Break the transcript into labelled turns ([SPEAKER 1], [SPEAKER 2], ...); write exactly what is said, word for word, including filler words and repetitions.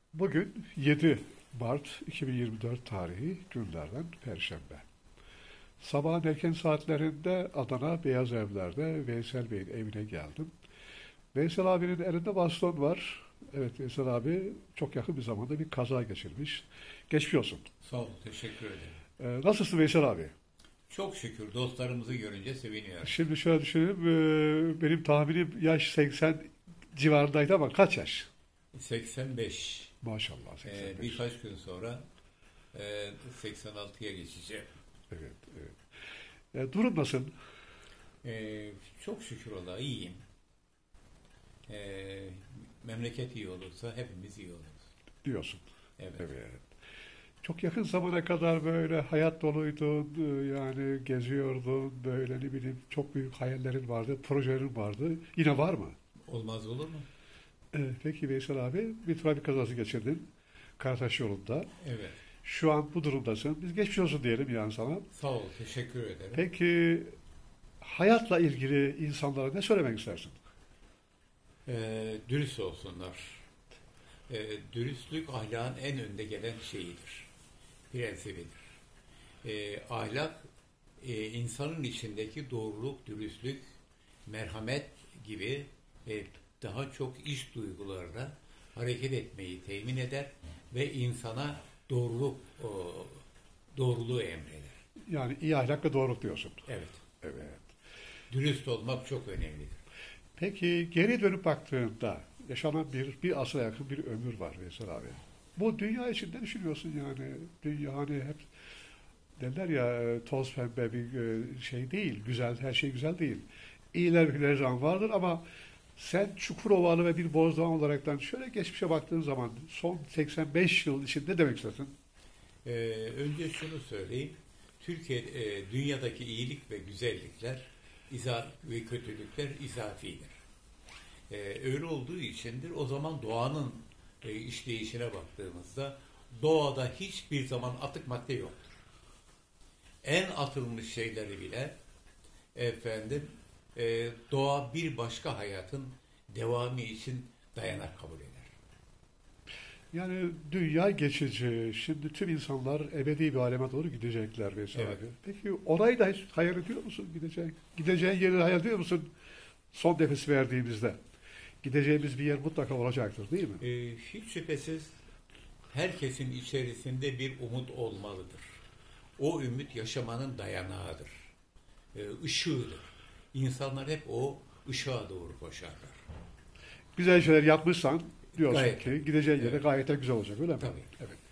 [SPEAKER 1] Bugün yedi Mart iki bin yirmi dört tarihi günlerden Perşembe. Sabahın erken saatlerinde Adana Beyaz Evler'de Veysel Bey'in evine geldim. Veysel abinin elinde baston var. Evet, Veysel abi çok yakın bir zamanda bir kaza geçirmiş. Geçmiş olsun.
[SPEAKER 2] Sağ ol, teşekkür ederim.
[SPEAKER 1] Ee, nasılsın Veysel abi?
[SPEAKER 2] Çok şükür dostlarımızı görünce seviniyorum.
[SPEAKER 1] Şimdi şöyle düşünelim. ee, benim tahminim yaş seksen civarındaydı ama kaç yaş?
[SPEAKER 2] seksen beş.
[SPEAKER 1] Maşallah
[SPEAKER 2] Ee,
[SPEAKER 1] seksen beş.
[SPEAKER 2] birkaç gün sonra e, seksen altıya geçeceğim.
[SPEAKER 1] Evet, evet. Ee, durum nasıl
[SPEAKER 2] Ee, çok şükür ola iyiyim. Ee, memleket iyi olursa hepimiz iyi oluruz.
[SPEAKER 1] diyorsun?
[SPEAKER 2] Evet.
[SPEAKER 1] Evet. Çok yakın zamana kadar böyle hayat doluydun, e, yani geziyordun, böyle ne bileyim çok büyük hayallerin vardı, projelerin vardı. Yine var mı?
[SPEAKER 2] Olmaz olur mu?
[SPEAKER 1] E, peki Veysel abi, bir trafik kazası geçirdin Karataş yolunda.
[SPEAKER 2] Evet.
[SPEAKER 1] Şu an bu durumdasın. Biz geçmiş olsun diyelim yani sana.
[SPEAKER 2] Sağ ol, teşekkür ederim.
[SPEAKER 1] Peki hayatla ilgili insanlara ne söylemek istersin?
[SPEAKER 2] Ee, dürüst olsunlar. Ee, dürüstlük ahlakın en önde gelen şeyidir. Prensibidir. Ee, ahlak e, insanın içindeki doğruluk, dürüstlük, merhamet gibi e, daha çok iç duygularla hareket etmeyi temin eder ve insana doğruluk o, doğruluğu emreder.
[SPEAKER 1] Yani iyi ahlak ve doğruluk diyorsun.
[SPEAKER 2] Evet.
[SPEAKER 1] Evet.
[SPEAKER 2] Dürüst olmak çok önemlidir.
[SPEAKER 1] Peki geri dönüp baktığında yaşanan bir, bir asra yakın bir ömür var Veysel abi. Bu dünya için ne düşünüyorsun yani? Dünya hani hep derler ya, toz pembe bir e, şey değil, güzel, her şey güzel değil. İyiler birileri vardır ama sen Çukurovalı ve bir Bozdağ olaraktan şöyle geçmişe baktığın zaman son seksen beş yıl içinde ne demek istersin?
[SPEAKER 2] Ee, önce şunu söyleyeyim. Türkiye, e, dünyadaki iyilik ve güzellikler iza ve kötülükler izafidir. Ee, öyle olduğu içindir. O zaman doğanın e, işleyişine baktığımızda doğada hiçbir zaman atık madde yoktur. En atılmış şeyleri bile efendim e, doğa bir başka hayatın devamı için dayanak kabul eder.
[SPEAKER 1] Yani dünya geçici. Şimdi tüm insanlar ebedi bir aleme doğru gidecekler Veysel
[SPEAKER 2] Evet.
[SPEAKER 1] abi. Peki orayı da hiç hayal ediyor musun? Gideceğin, gideceğin yeri hayal ediyor musun? Son nefes verdiğimizde. Gideceğimiz bir yer mutlaka olacaktır değil mi?
[SPEAKER 2] E, hiç şüphesiz herkesin içerisinde bir umut olmalıdır. O ümit yaşamanın dayanağıdır. E, ışığıdır. İnsanlar hep o ışığa doğru koşarlar.
[SPEAKER 1] Güzel şeyler yapmışsan diyorsun
[SPEAKER 2] Gayet.
[SPEAKER 1] ki gideceğin yere
[SPEAKER 2] Evet.
[SPEAKER 1] gayet de güzel olacak öyle mi?
[SPEAKER 2] Tabii.
[SPEAKER 1] Evet.